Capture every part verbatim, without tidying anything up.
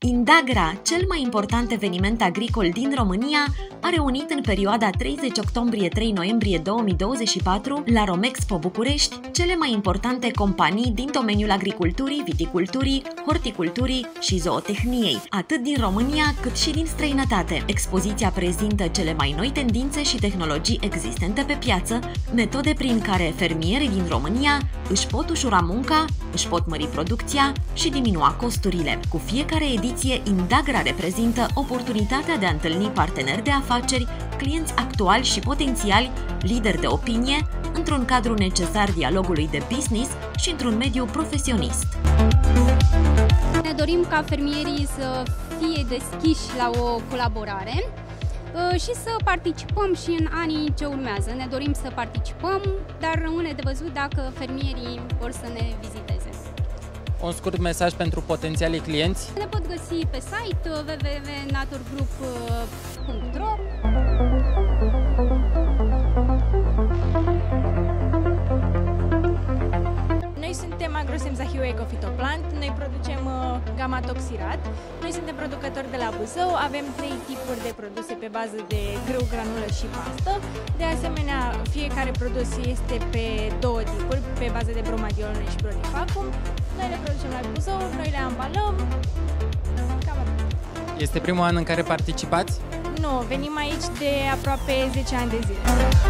Indagra, cel mai important eveniment agricol din România, a reunit în perioada treizeci octombrie - trei noiembrie două mii douăzeci și patru la Romexpo București cele mai importante companii din domeniul agriculturii, viticulturii, horticulturii și zootehniei, atât din România cât și din străinătate. Expoziția prezintă cele mai noi tendințe și tehnologii existente pe piață, metode prin care fermierii din România își pot ușura munca, își pot mări producția și diminua costurile. Cu fiecare ediție, Indagra reprezintă oportunitatea de a întâlni parteneri de afaceri, clienți actuali și potențiali, lideri de opinie, într-un cadru necesar dialogului de business și într-un mediu profesionist. Ne dorim ca fermierii să fie deschiși la o colaborare și să participăm și în anii ce urmează. Ne dorim să participăm, dar rămâne de văzut dacă fermierii vor să ne viziteze. Un scurt mesaj pentru potențialii clienți? Ne pot găsi pe site w w w punct naturgroup punct ro. Noi suntem Agrosemza Hio Ecofitoplant, noi producem uh, gama Toxirat. Noi suntem producători de la Buzău, avem trei tipuri de produse pe bază de grâu, granulă și pastă. De asemenea, fiecare produs este pe două tipuri, pe bază de bromadiolone și prodifacum. Noi le producem la Buzău, noi le ambalăm. Cam atât. Este primul an în care participați? Nu, venim aici de aproape zece ani de zile.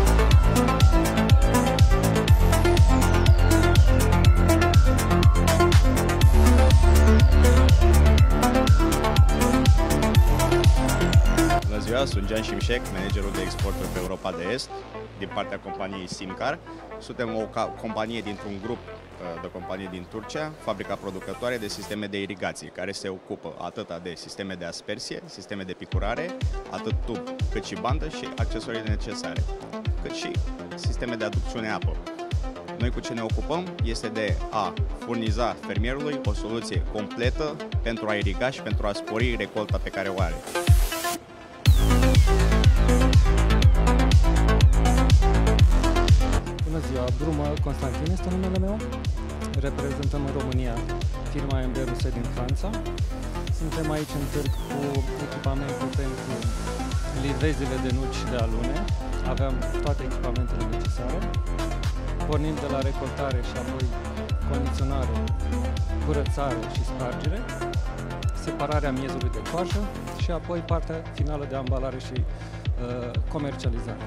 Sunt Gian Șimșec, managerul de exporturi pe Europa de Est, din partea companiei Simcar. Suntem o companie dintr-un grup de companii din Turcia, fabrica producătoare de sisteme de irigație, care se ocupă atât de sisteme de aspersie, sisteme de picurare, atât tub cât și bandă și accesoriile necesare, cât și sisteme de aducțiune apă. Noi cu ce ne ocupăm este de a furniza fermierului o soluție completă pentru a iriga și pentru a spori recolta pe care o are. Bună ziua, Brumă Constantin este numele meu. Reprezentăm în România firma M B Ruse din Franța. Suntem aici în târg cu echipamente pentru livezile de nuci și de alune. Aveam toate echipamentele necesare. Pornim de la recoltare și apoi condiționare, curățare și spargere, separarea miezului de coajă și apoi partea finală de ambalare și uh, comercializare.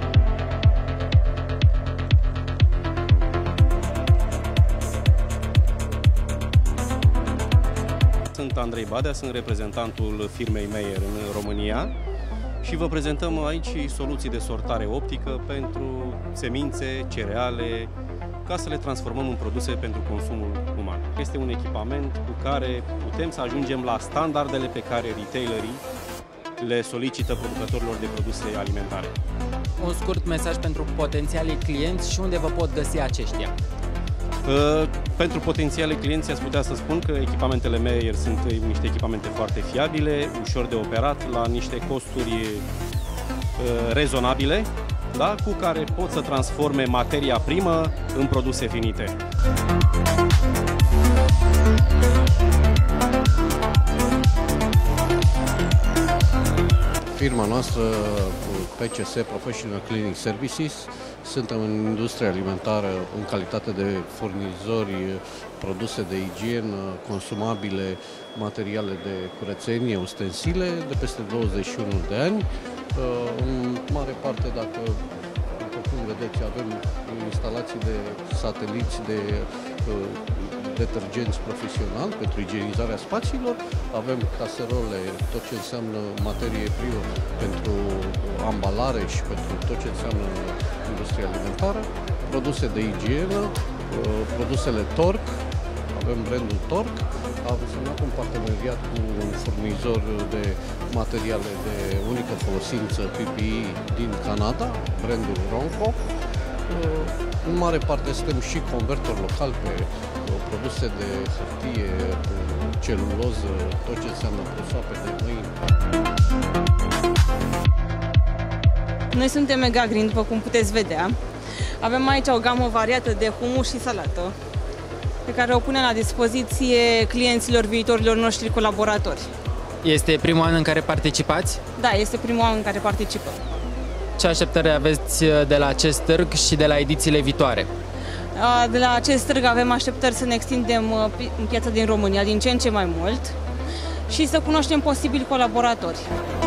Sunt Andrei Badea, sunt reprezentantul firmei Meyer în România și vă prezentăm aici soluții de sortare optică pentru semințe, cereale, ca să le transformăm în produse pentru consumul uman. Este un echipament cu care putem să ajungem la standardele pe care retailerii le solicită producătorilor de produse alimentare. Un scurt mesaj pentru potențialii clienți și unde vă pot găsi aceștia? Uh, pentru potențiale clienți aș putea să spun că echipamentele Meyer sunt niște echipamente foarte fiabile, ușor de operat, la niște costuri uh, rezonabile, da? Cu care pot să transforme materia primă în produse finite. Firma noastră, P C S Professional Cleaning Services, suntem în industria alimentară în calitate de furnizori produse de igienă, consumabile, materiale de curățenie, ustensile, de peste douăzeci și unu de ani. În mare parte, dacă, după cum vedeți, avem instalații de sateliți de detergenți profesional pentru igienizarea spațiilor, avem caserole, tot ce înseamnă materie primă pentru ambalare și pentru tot ce înseamnă industria alimentară, produse de igienă, produsele Tork, avem brandul Tork, am semnat un parteneriat cu un furnizor de materiale de unică folosință P P E din Canada, brandul Ronco. În mare parte suntem și convertor local pe produse de hârtie, celuloză, tot ce înseamnă prosoape de mâini. Noi suntem Mega Green, după cum puteți vedea. Avem aici o gamă variată de humus și salată. pe care o punem la dispoziție clienților viitorilor noștri colaboratori. Este primul an în care participați? Da, este primul an în care participăm. Ce așteptări aveți de la acest târg și de la edițiile viitoare? De la acest târg avem așteptări să ne extindem în piața din România din ce în ce mai mult și să cunoaștem posibili colaboratori.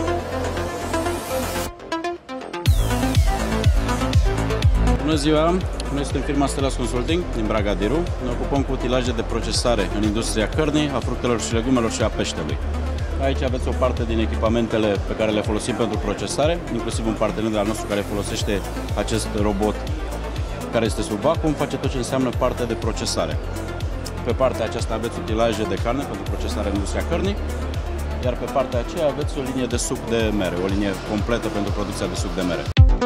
Bună ziua! Noi suntem firma Stelas Consulting din Bragadiru. Ne ocupăm cu utilaje de procesare în industria cărnii, a fructelor și legumelor și a peștelui. Aici aveți o parte din echipamentele pe care le folosim pentru procesare, inclusiv un partener de al nostru care folosește acest robot care este sub vacuum, face tot ce înseamnă partea de procesare. Pe partea aceasta aveți utilaje de carne pentru procesare în industria cărnii, iar pe partea aceea aveți o linie de suc de mere, o linie completă pentru producția de suc de mere.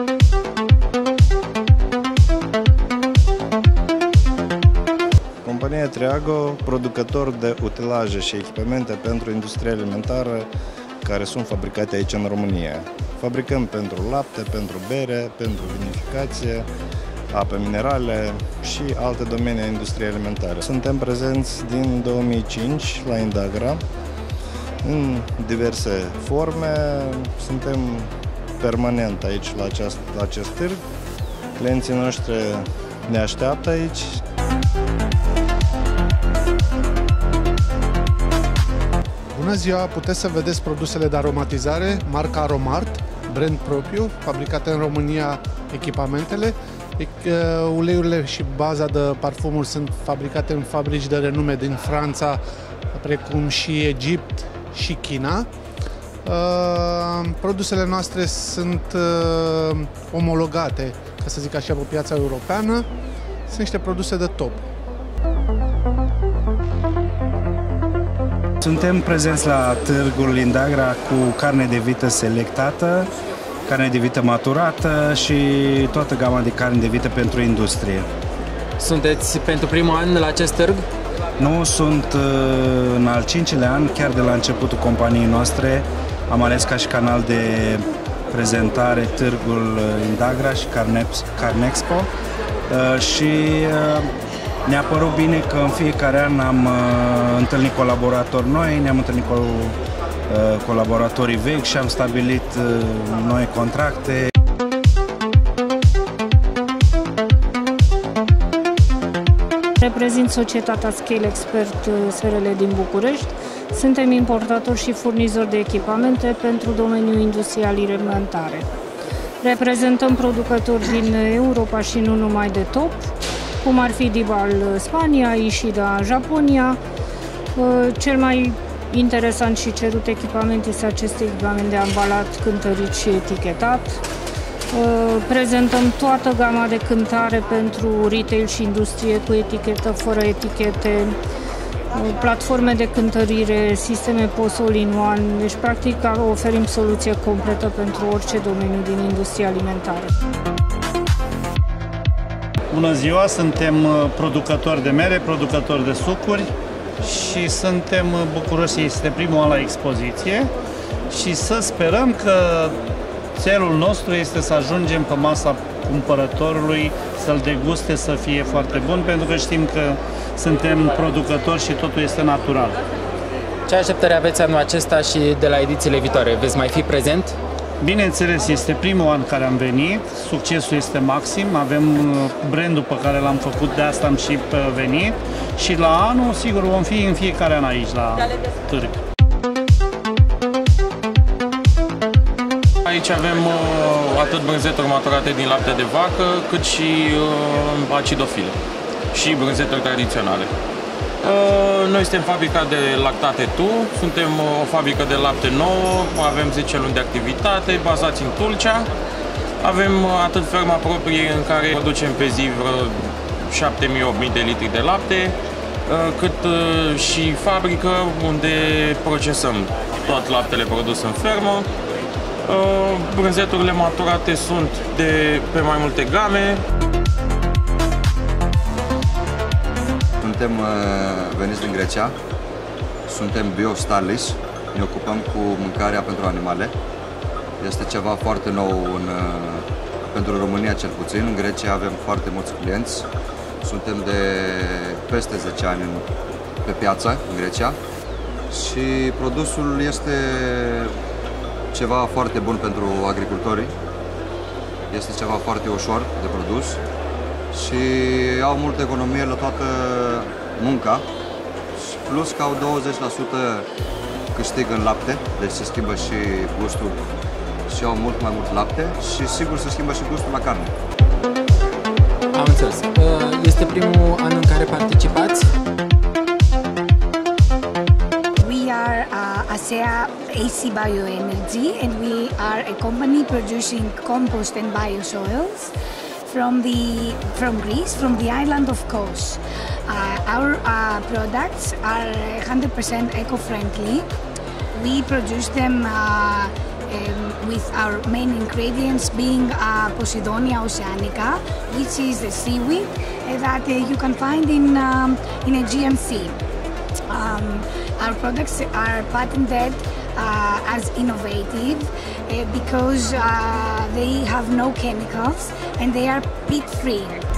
Compania Triago, producător de utilaje și echipamente pentru industria alimentară care sunt fabricate aici în România. Fabricăm pentru lapte, pentru bere, pentru vinificație, ape minerale și alte domenii industriei alimentare. Suntem prezenți din două mii cinci la Indagra în diverse forme. Suntem permanent aici la acest, la acest târg. Clienții noștri ne așteaptă aici. Bună ziua! Puteți să vedeți produsele de aromatizare, marca Aromart, brand propriu, fabricate în România echipamentele. Uleiurile și baza de parfumuri sunt fabricate în fabrici de renume din Franța, precum și Egipt și China. Produsele noastre sunt omologate, ca să zic așa, pe piața europeană. Sunt niște produse de top. Suntem prezenți la târgul Indagra cu carne de vită selectată, carne de vită maturată și toată gama de carne de vită pentru industrie. Sunteți pentru primul an la acest târg? Nu, sunt în al cincilea an, chiar de la începutul companiei noastre. Am ales ca și canal de prezentare târgul Indagra și Carnexpo și ne-a părut bine că în fiecare an am întâlnit colaboratori noi, ne-am întâlnit cu colaboratorii vechi și am stabilit noi contracte. Reprezint societatea Scale Expert S R L din București. Suntem importatori și furnizori de echipamente pentru domeniul industriei alimentare. Reprezentăm producători din Europa și nu numai de top, cum ar fi Dibal Spania, Ishida Japonia. Cel mai interesant și cerut echipament este acest echipament de ambalat, cântărit și etichetat. Prezentăm toată gama de cântare pentru retail și industrie, cu etichetă, fără etichete, platforme de cântărire, sisteme P O S all-in-one, deci practic oferim soluție completă pentru orice domeniu din industria alimentară. Bună ziua, suntem producători de mere, producători de sucuri și suntem bucuroși, este primul an la expoziție și să sperăm că țelul nostru este să ajungem pe masa cumpărătorului, să-l deguste, să fie foarte bun, pentru că știm că suntem producători și totul este natural. Ce așteptări aveți anul acesta și de la edițiile viitoare? Veți mai fi prezent? Bineînțeles, este primul an care am venit, succesul este maxim, avem brandul pe care l-am făcut, de asta am și venit și la anul, sigur, vom fi în fiecare an aici, la târg. Aici avem uh, atât brânzeturi maturate din lapte de vacă, cât și uh, acidofile și brânzeturi tradiționale. Uh, noi suntem fabrica de lactate Tu, suntem uh, o fabrică de lapte nouă, avem zece luni de activitate, bazați în Tulcea. Avem uh, atât ferma proprie în care producem pe zi vreo șapte mii - opt mii de litri de lapte, uh, cât uh, și fabrică unde procesăm tot laptele produs în fermă. Brânzeturile maturate sunt de pe mai multe game. Suntem veniți din Grecia, suntem BioStarlis, ne ocupăm cu mâncarea pentru animale. Este ceva foarte nou în, pentru România cel puțin. În Grecia avem foarte mulți clienți Suntem de peste zece ani pe piață, în Grecia, și produsul este ceva foarte bun pentru agricultorii. Este ceva foarte ușor de produs și au multă economie la toată munca, plus că au douăzeci la sută câștig în lapte, deci se schimbă și gustul și au mult mai mult lapte și sigur se schimbă și gustul la carne. Am înțeles. Este primul an în care participați? We are uh, ASEA A C Bioenergy and we are a company producing compost and biosoils from the from Greece, from the island of Kos. Uh, our uh, products are one hundred percent eco-friendly. We produce them uh, um, with our main ingredients being uh, Posidonia oceanica, which is a seaweed uh, that uh, you can find in um, in Aegean Sea. Um, our products are patented uh, as innovative uh, because uh, they have no chemicals and they are peat-free.